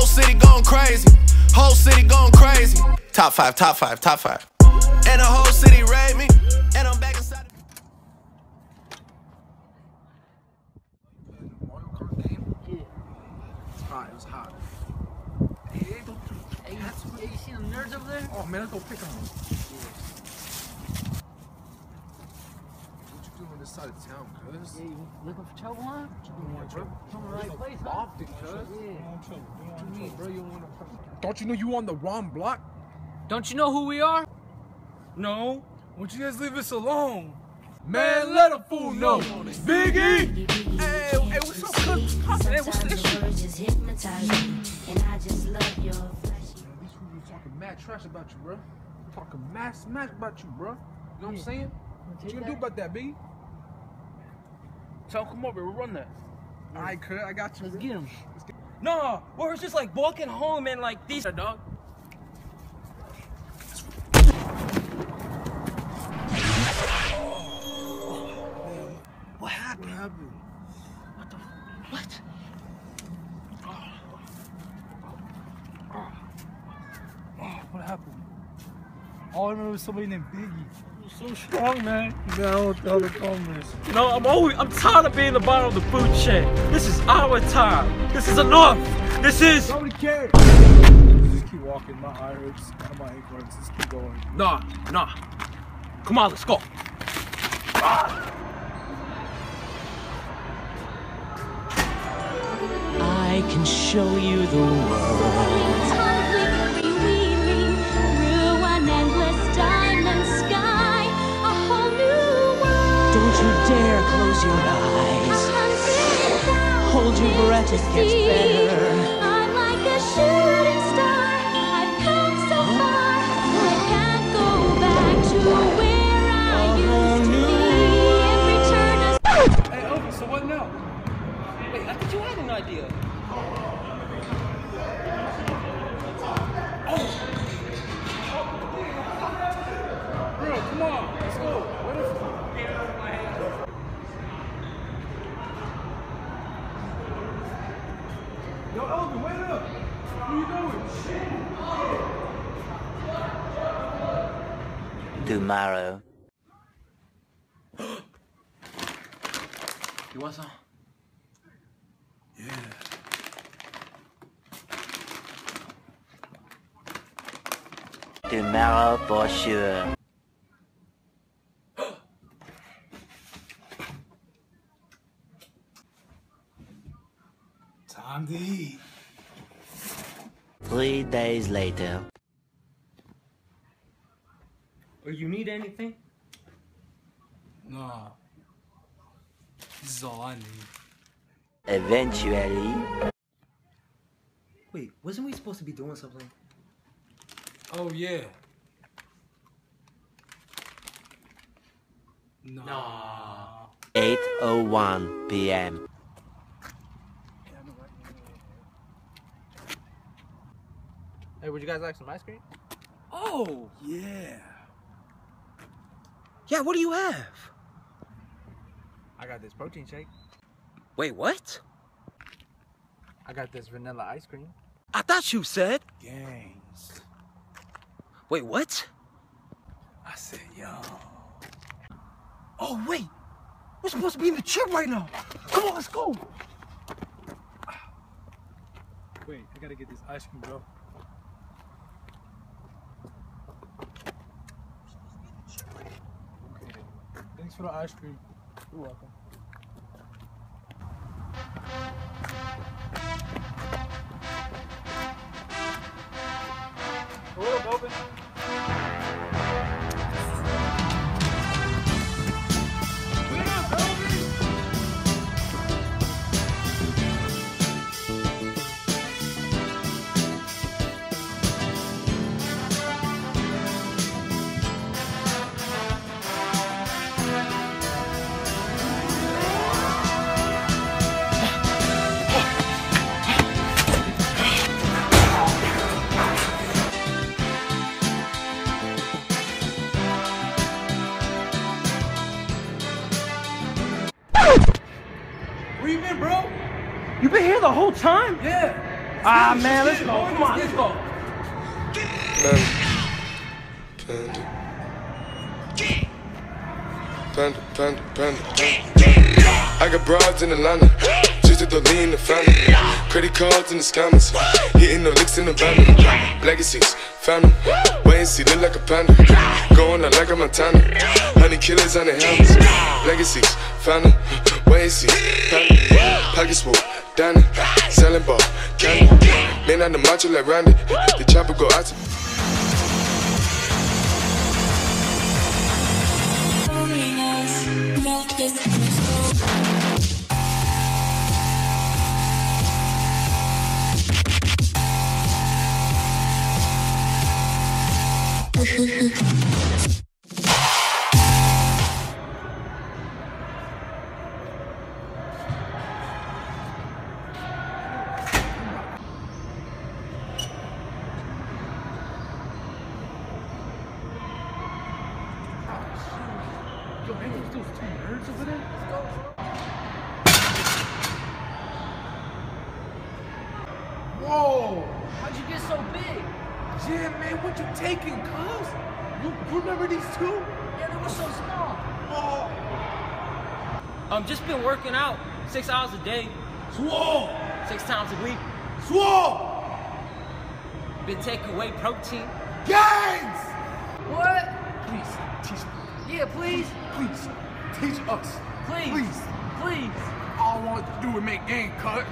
whole city going crazy. Whole city going crazy. Top five, top five, top five. And the whole city rate me. And I'm back inside. It's hot, it was hot. Hey, you see them nerds over there? Oh man, let's go pick them up. What you doing on this side of town, cuz? Yeah, you looking for trouble, huh? Come right place, huh? Often, cuz. Yeah. What you mean, bro? You want to... Don't you know you on the wrong block? Don't you know who we are? No. Won't you guys leave us alone? Man, let a fool know. Biggie! Hey, what's up, cuz? Hey, what's this shit? These fools talking mad trash about you, bro. Talking mad smash about you, bro. You know what I'm saying? What you gonna do about that, B? Tell him come over, we'll run that. Alright, cuz, I got you. Let's get him. Nah, we're just like walking home and like these dog. What happened? What the? What? What happened? All I remember was somebody named Biggie. You're so strong, man. No, the other comments. You know, I'm tired of being the bottom of the food chain. This is our time. This is enough. This is. Nobody cares. Just keep walking. My eye hurts. My ankle hurts. Just keep going. Nah. Come on, let's go. I can show you the world. Don't you dare close your eyes. Hold your breath, it gets better. I'm like a shooting star. I've come so far. I can't go back to where I used to be. Every turn I... Hey, Elvis, so what now? Wait, I thought you had an idea. Bro, come on. Let's go. What is it? Yo, Elvin, wait up! What are you doing? Tomorrow. You want some? Yeah. Tomorrow for sure. Time to eat. 3 days later. Or you need anything? Nah. This is all I need. Eventually. Wait, wasn't we supposed to be doing something? Oh, yeah. Nah. 8:01 p.m. Hey, would you guys like some ice cream? Oh! Yeah. Yeah, what do you have? I got this protein shake. Wait, what? I got this vanilla ice cream. I thought you said. Gangs. Wait, what? I said, yo. Oh, wait! We're supposed to be in the gym right now! Come on, let's go! Wait, I gotta get this ice cream, bro. Okay. Thanks for the ice cream. You're welcome. Hold up, open. You been here the whole time? Yeah. Ah, man, let's go. Come on, let's go. Panda. I got broads in Atlanta, just to lean the family. Credit cards in the scammers, hitting the licks in the van. Legacies, found them, wait and see, look like a panda. Going out like a Montana, honey killers on the helmets. Legacies, found them, wait and see, panda. Pockets full, Danny, selling ball, candy. Man on the macho like Randy, the chopper go out to. Yo, ain't those two nerds over there? Whoa! How'd you get so big? Yeah, man, what you taking, cuz? You remember these two? Yeah, they were so small. Oh! Just been working out 6 hours a day, Swole! 6 times a week. Swole! Been taking whey protein. Gangs! What? Please, teach me. Yeah, please. Please, teach us. Please. Please. Please. All I want to do is make game cut.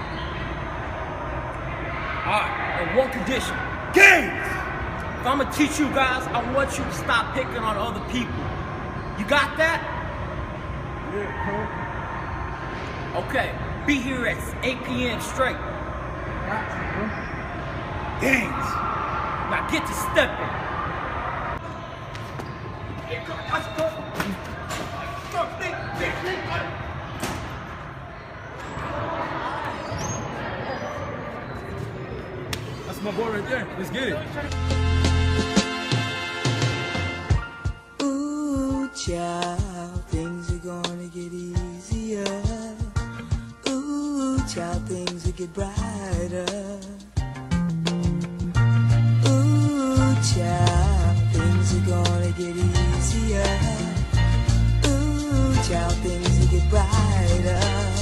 Alright, on one condition. Gangs! If I'm gonna teach you guys, I want you to stop picking on other people. You got that? Yeah, Okay, be here at 8 p.m. straight. Gangs! Now get to stepping. That's my boy right there. Let's get it. Ooh, child, things are gonna get easier. Ooh, child, things will get brighter. Ooh, child, things are gonna get easier. Ooh, child, things will get brighter.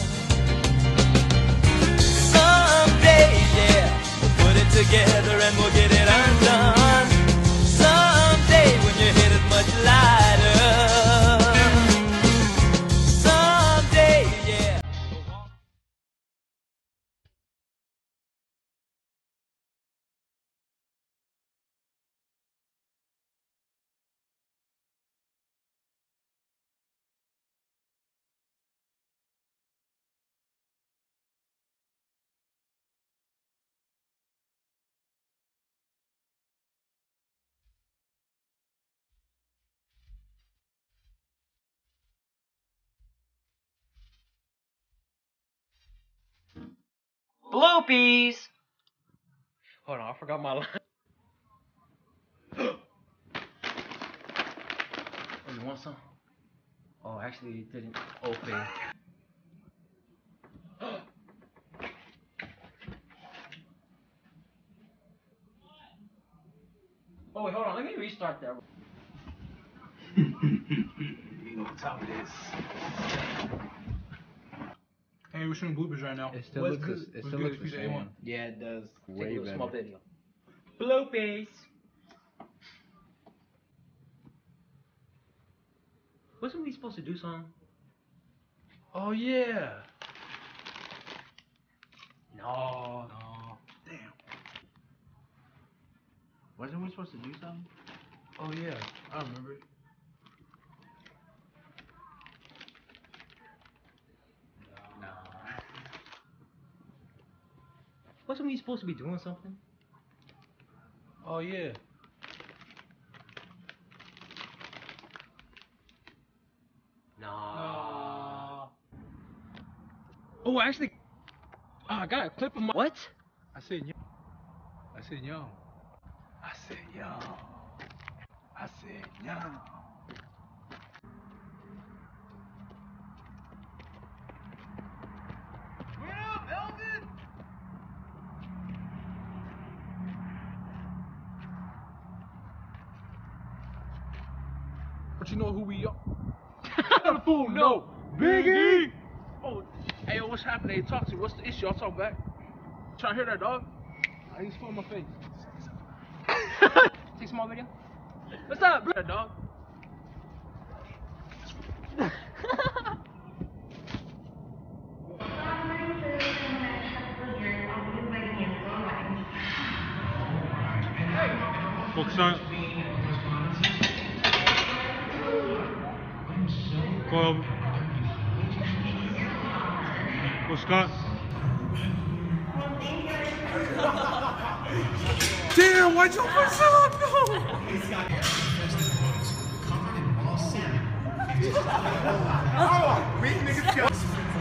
Someday, yeah, we'll put it together and we'll get it undone. Someday, when your head is much lighter. Someday, yeah. Bloopies! Hold on, I forgot my line. Oh, you want some? Oh, actually, it didn't open. Oh, wait, hold on, let me restart that. You know what time it is. Hey, we're shooting bloopers right now. It still What's looks good? the- it What's still good? looks the If you same. A1. Yeah, it does. Way Take a little small better. video. Bloopies! Wasn't we supposed to do something? Oh, yeah. No. Oh, damn. Wasn't we supposed to do something? Oh, yeah. I remember. No. Wasn't we supposed to be doing something? Oh, yeah. No. Oh, actually, I got a clip of my. What? I said young. I said young. I said young. I said young. What up, Elvin? but you know who we are. Let a fool know. Biggie! Oh, hey, yo, what's happening? Hey, talk to me. What's the issue? I'll talk back. Trying to hear that, dog? I need to phone my face. Take small video. What's up, bro? Dog. Boxer. Kom. Oscar. Damn, why'd you put some? No! We niggas go.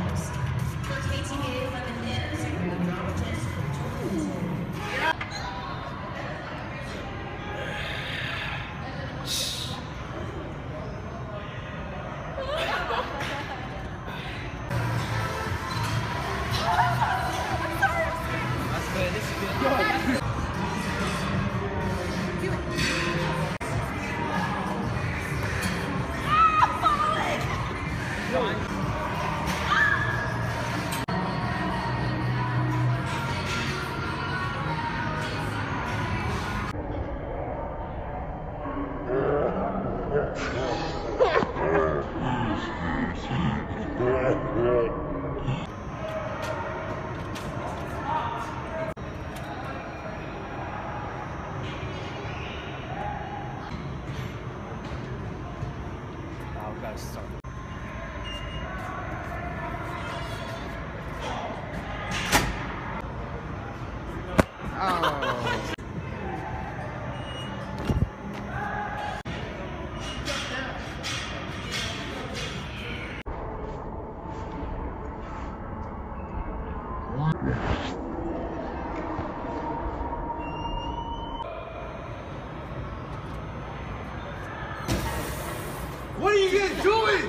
What are you guys doing?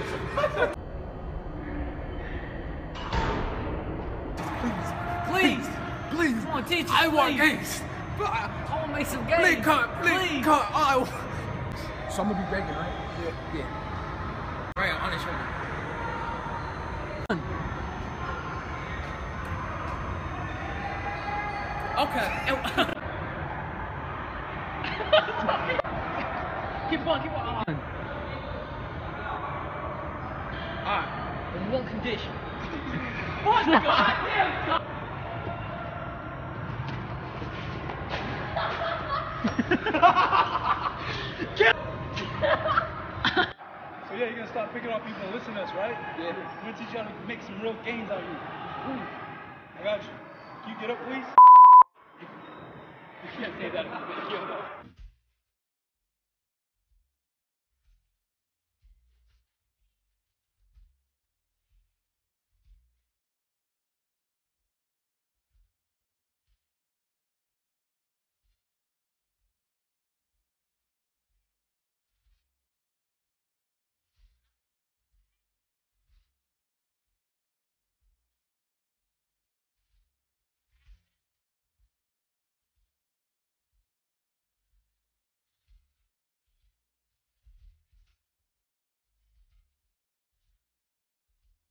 Please. Please. Come on, teach us, I want please. games. I want to make some games. Please cut. Please cut. So I'm gonna be begging, right? Yeah. Right on his shoulder. Okay. Keep on. Alright, in one condition. What? Goddamn! So yeah, you're gonna start picking up people and listen to us, right? Yeah. We're gonna teach you how to make some real gains out here. Ooh. I got you. Can you get up, please? You can't say that.